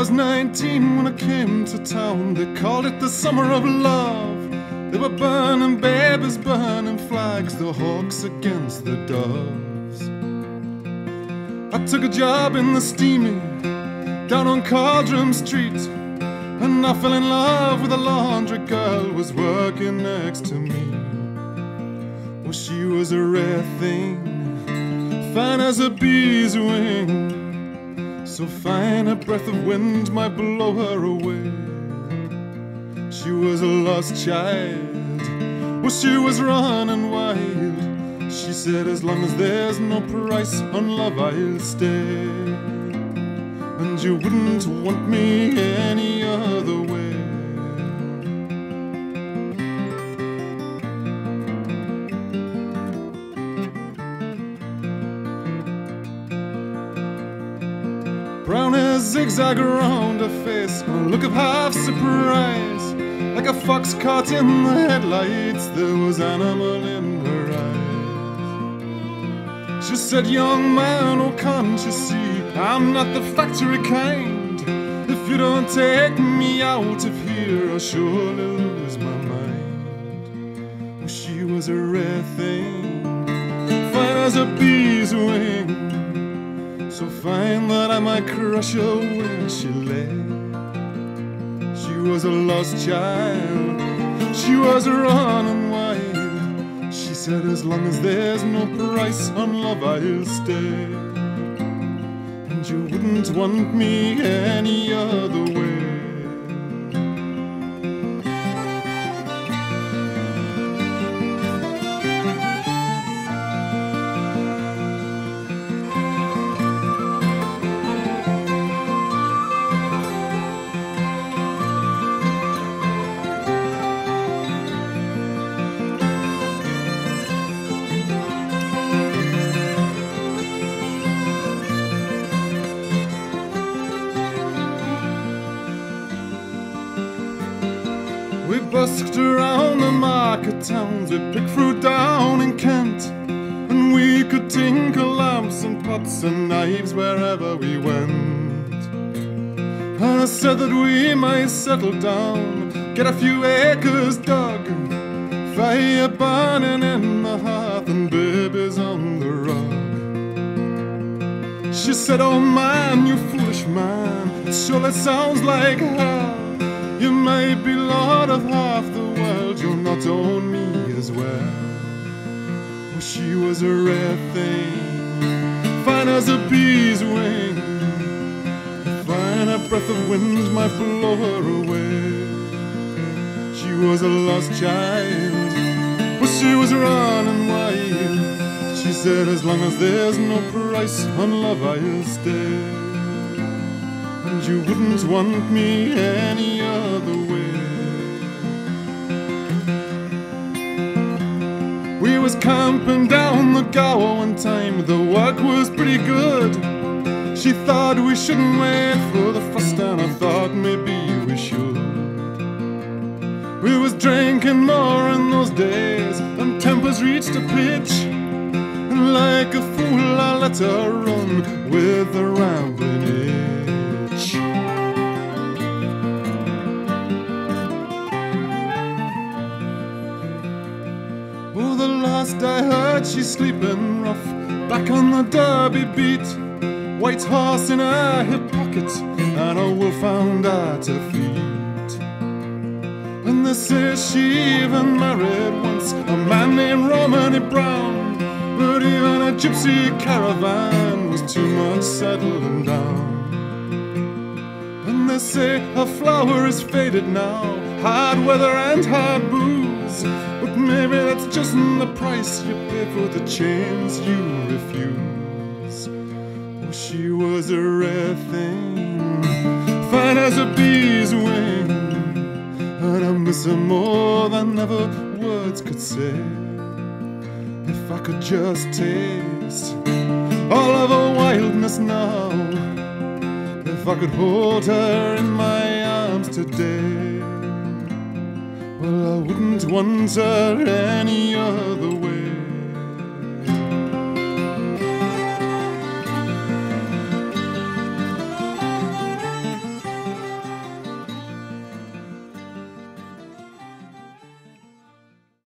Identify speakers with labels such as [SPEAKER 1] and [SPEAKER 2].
[SPEAKER 1] was 19 when I came to town. They called it the summer of love. They were burning babies, burning flags, the hawks against the doves. I took a job in the steamy down on Cardrum Street, and I fell in love with a laundry girl who was working next to me. Well, she was a rare thing, fine as a bee's wing, so fine a breath of wind might blow her away. She was a lost child, well, she was running wild. She said, as long as there's no price on love, I'll stay. And you wouldn't want me any other way. Brown hair zigzag around her face, a look of half surprise, like a fox caught in the headlights. There was animal in her eyes. She said, young man, oh can't you see, I'm not the factory kind. If you don't take me out of here, I'll surely lose my mind. Well, she was a rare thing, fine as a bee's wing, so fine that I might crush her where she lay. She was a lost child, she was running wild. She said, as long as there's no price on love, I'll stay. And you wouldn't want me any other way. We busked around the market towns, we picked fruit down in Kent, and we could tinkle lamps and pots and knives wherever we went. And I said that we might settle down, get a few acres dug, fire burning in the hearth and babies on the rug. She said, oh man, you foolish man, it surely sounds like hell. You might be lord of half the world, you'll not own me as well. Well, she was a rare thing, fine as a bee's wing, fine a breath of wind might blow her away. She was a lost child, well, she was running wild. She said, as long as there's no price on love, I'll stay. And you wouldn't want me any other way. We was camping down the Gower one time, the work was pretty good. She thought we shouldn't wait for the frost, and I thought maybe we should. We was drinking more in those days, and tempers reached a pitch, and like a fool I let her run with a rambling itch. Oh, the last I heard, she's sleeping rough back on the Derby beat, white horse in her hip pocket and a wolfhound at her feet. And they say she even married once a man named Romany Brown, but even a gypsy caravan was too much settling down. And they say her flower is faded now, hard weather and hard booze, but maybe that's just the price you pay for the chains you refuse. Oh, she was a rare thing, fine as a bee's wing, and I miss her more than ever words could say. If I could just taste all of her wildness now, if I could hold her in my arms today, well, I wouldn't want her any other way.